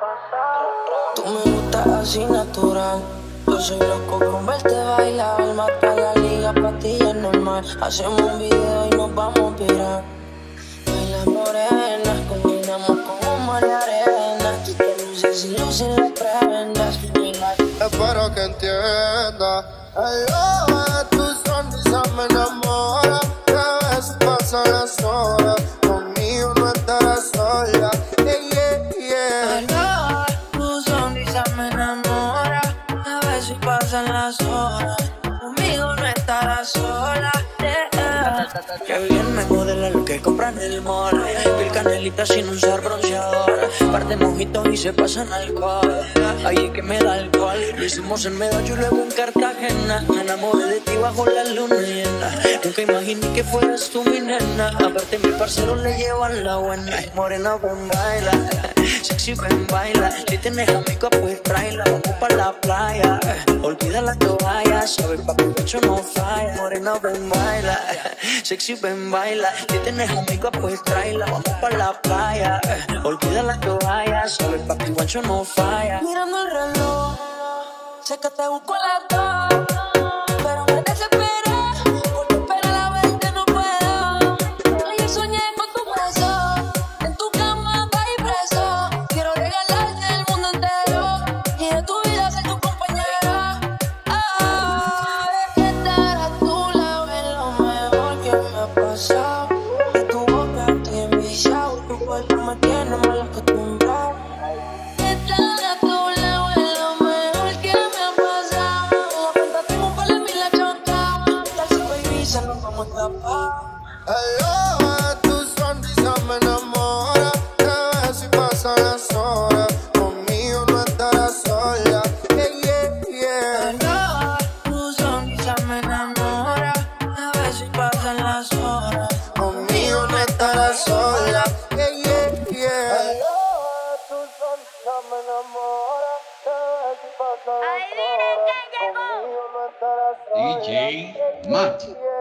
Tú me gustas así natural. Yo soy loco con verte bailar. Mata la liga, pa' ti es normal. Hacemos un video y nos vamos a virar. Baila morena, combinamos como mar y arena. Que luces y luces las prendas. Espero que entienda. Ay, tu sonrisa me enamora. A veces pasan las horas, conmigo no estarás sola. Aloha, tu sonrisa me enamora. A veces pasan las horas, conmigo no estarás sola. Que bien me modela lo que compran en el mall. Piel canelita sin usar bronceador. Par de mojitos y se pasan alcohol. Ahí es que me da alcohol. Lo hicimos en Medallo y luego en Cartagena. Me enamoré de ti bajo la luna llena. Nunca imaginé que fueras tú mi nena. Aparte mi parcero le llevan la buena. Morena ven baila, sexy ven baila. Si tienes amigo pues tráela. Vamos pa' la playa, olvida la toalla. Sabes pa' que el pecho no falla. Morena ven baila, sexy ven baila. Si tienes amigo pues tráela. Vamos pa' la playa, olvida la toalla. Sabes pa' que el pecho no falla. Mirando el reloj, sé que te busco a las 2, pero me desesperé, porque esperar a verte no puedo. Ayer soñé con tu beso, en tu cama caí preso. Quiero regalarte el mundo entero, y de tu vida ser tu compañera. De estar a tu lado es lo mejor que me ha pasado. De tu boca estoy enviciado, tu cuerpo me tiene mal acostumbrado. Estar a tu lado es lo mejor que me ha pasado. La cuenta tengo un par de mil achotados. Tal si baby se nos vamos a escapar. Aloha, tu sonrisa me enamora. A veces pasan las horas, conmigo no estarás sola. Aloha, tu sonrisa me enamora. A veces pasan las horas, Conmigo no estarás sola. tu sonrisa me enamora. A veces pasan las horas, conmigo no estarás sola. DJ Mati.